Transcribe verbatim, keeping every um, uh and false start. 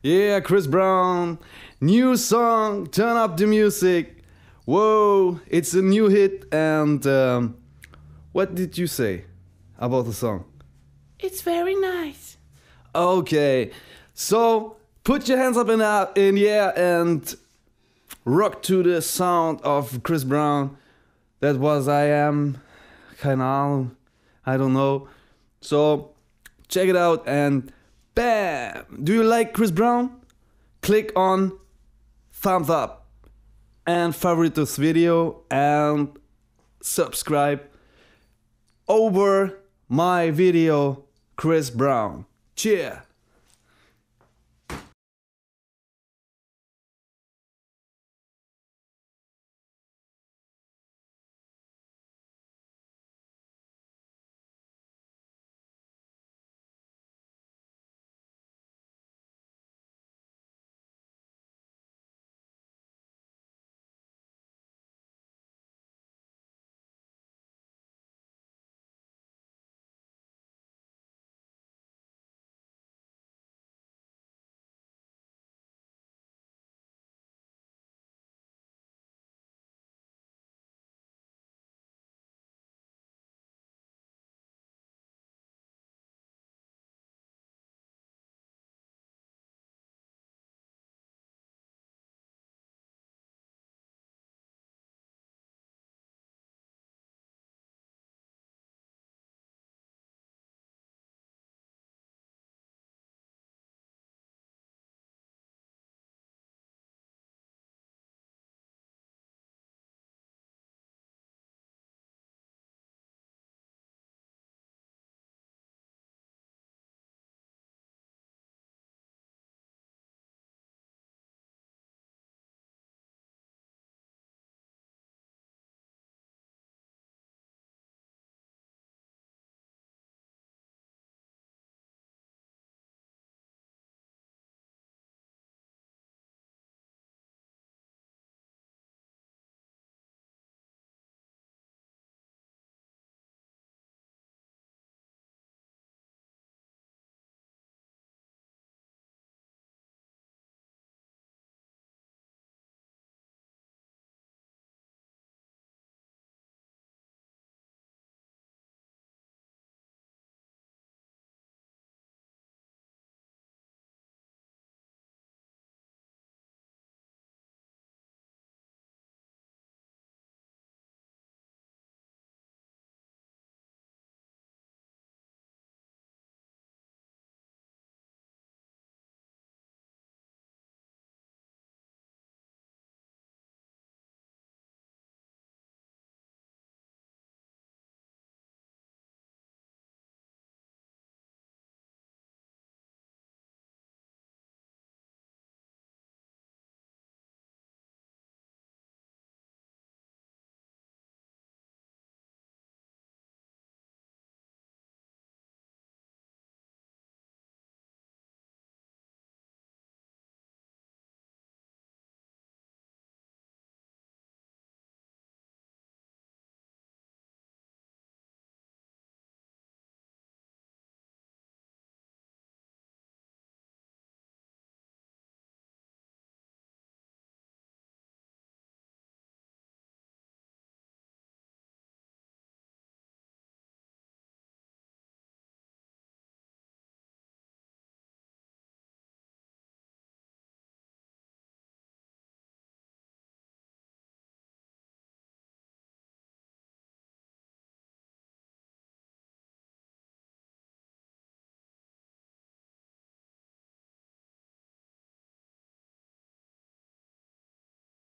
Yeah, Chris Brown, new song, turn up the music. Whoa, it's a new hit. And um, what did you say about the song? It's very nice. Okay, so put your hands up in the, in the air and rock to the sound of Chris Brown. That was I Am, keine Ahnung, I don't know. So check it out and bam! Do you like Chris Brown? Click on thumbs up and favorite this video and subscribe over my video Chris Brown. Cheer!